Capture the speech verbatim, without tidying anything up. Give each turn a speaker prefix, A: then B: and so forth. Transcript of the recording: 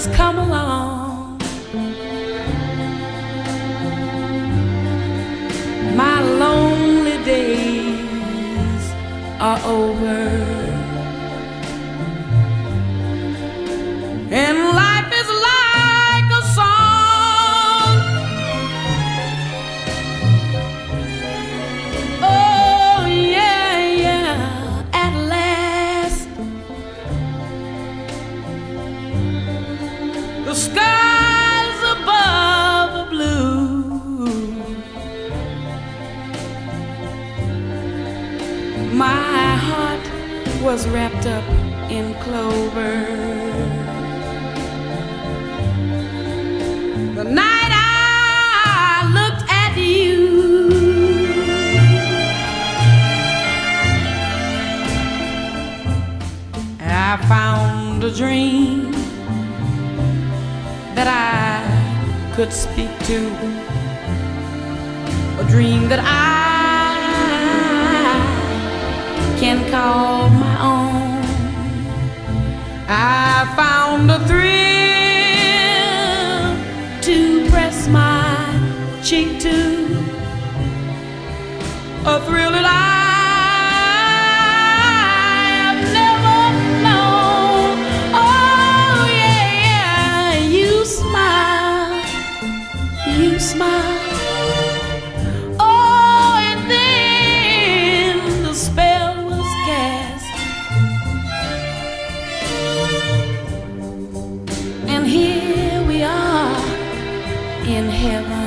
A: has come along. My lonely days are over, and life is like a song. Oh yeah, yeah, at last the skies above are blue. My heart was wrapped up in clover the night I looked at you. I found a dream that I could speak to, a dream that I can call my own. I found a thrill to press my cheek to, a thrill that I have never known. Oh yeah, you smile, you smile. Oh, and then the spell was cast, and here we are in heaven.